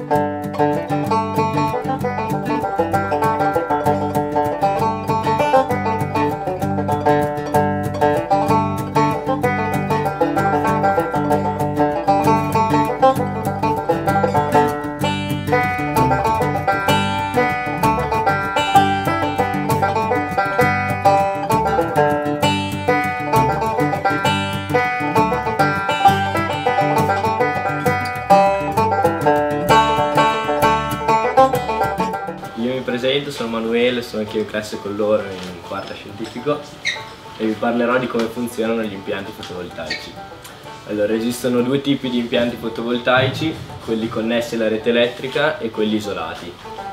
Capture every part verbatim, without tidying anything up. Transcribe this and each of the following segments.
Sono Manuele, sono anche io in classe con loro in quarta scientifico e vi parlerò di come funzionano gli impianti fotovoltaici. Allora, esistono due tipi di impianti fotovoltaici, quelli connessi alla rete elettrica e quelli isolati.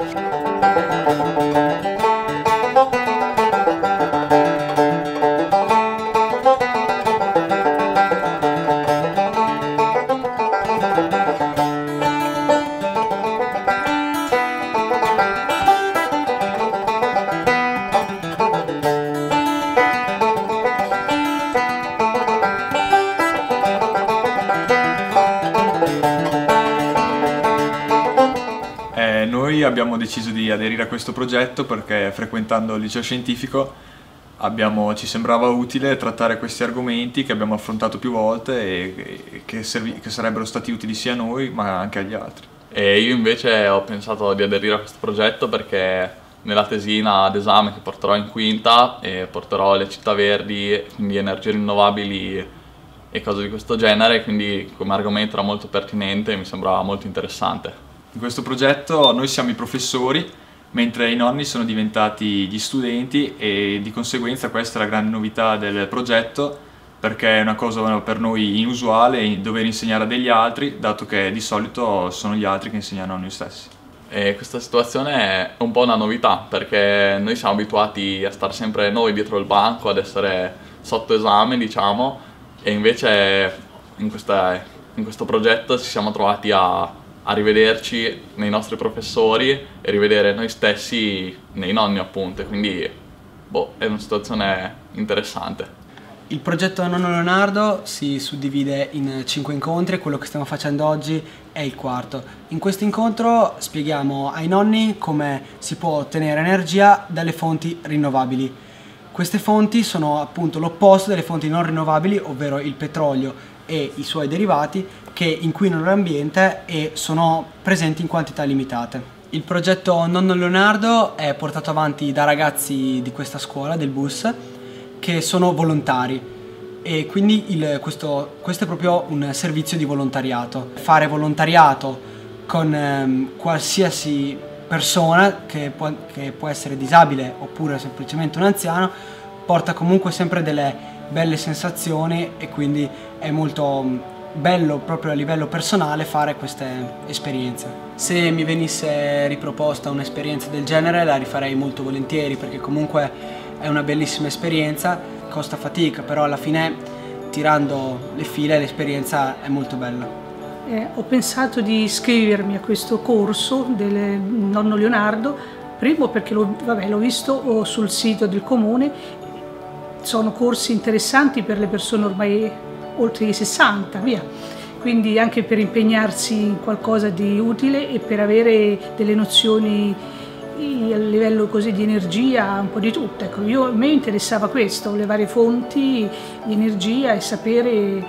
Noi abbiamo deciso di aderire a questo progetto perché, frequentando il liceo scientifico, abbiamo, ci sembrava utile trattare questi argomenti che abbiamo affrontato più volte e, e che, servi, che sarebbero stati utili sia a noi ma anche agli altri. E io invece ho pensato di aderire a questo progetto perché nella tesina d'esame che porterò in quinta eh, porterò le città verdi, quindi energie rinnovabili e cose di questo genere, quindi come argomento era molto pertinente e mi sembrava molto interessante. In questo progetto noi siamo i professori, mentre i nonni sono diventati gli studenti e di conseguenza questa è la grande novità del progetto, perché è una cosa per noi inusuale dover insegnare a degli altri, dato che di solito sono gli altri che insegnano a noi stessi. E questa situazione è un po' una novità, perché noi siamo abituati a stare sempre noi dietro il banco, ad essere sotto esame, diciamo, e invece in, questa, in questo progetto ci siamo trovati a a rivederci nei nostri professori e rivedere noi stessi nei nonni, appunto, quindi boh, è una situazione interessante. Il progetto Nonno Leonardo si suddivide in cinque incontri e quello che stiamo facendo oggi è il quarto. In questo incontro spieghiamo ai nonni come si può ottenere energia dalle fonti rinnovabili. Queste fonti sono appunto l'opposto delle fonti non rinnovabili, ovvero il petrolio e i suoi derivati, che inquinano l'ambiente e sono presenti in quantità limitate. Il progetto Nonno Leonardo è portato avanti da ragazzi di questa scuola, del bus, che sono volontari e quindi il, questo, questo è proprio un servizio di volontariato. Fare volontariato con ehm, qualsiasi persona che può, che può essere disabile oppure semplicemente un anziano porta comunque sempre delle belle sensazioni e quindi è molto bello proprio a livello personale fare queste esperienze. Se mi venisse riproposta un'esperienza del genere la rifarei molto volentieri, perché comunque è una bellissima esperienza, costa fatica, però alla fine tirando le file l'esperienza è molto bella. Eh, ho pensato di iscrivermi a questo corso del Nonno Leonardo, primo perché l'ho visto sul sito del comune. Sono corsi interessanti per le persone ormai oltre i sessanta, via. Quindi anche per impegnarsi in qualcosa di utile e per avere delle nozioni a livello così di energia, un po' di tutto. Ecco, io, a me interessava questo, le varie fonti di energia e sapere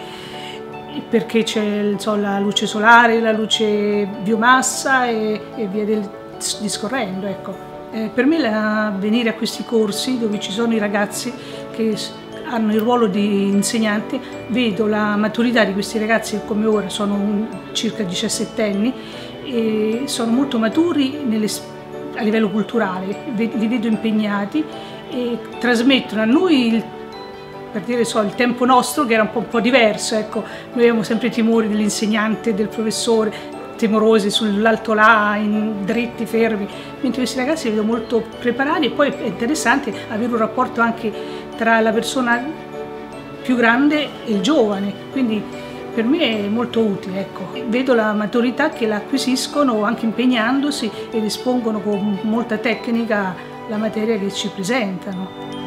perché c'è so, la luce solare, la luce biomassa e, e via del, discorrendo. Ecco. Eh, per me la, venire a questi corsi dove ci sono i ragazzi che hanno il ruolo di insegnante, vedo la maturità di questi ragazzi che come ora sono un, circa diciassettenni e sono molto maturi nelle, a livello culturale, li vedo impegnati e trasmettono a noi il, per dire so, il tempo nostro che era un po', un po' diverso, ecco. Noi avevamo sempre i timori dell'insegnante, del professore, timorosi sull'alto là, in, dritti, fermi, mentre questi ragazzi li vedo molto preparati e poi è interessante avere un rapporto anche tra la persona più grande e il giovane, quindi per me è molto utile. Ecco. Vedo la maturità che l'acquisiscono anche impegnandosi ed espongono con molta tecnica la materia che ci presentano.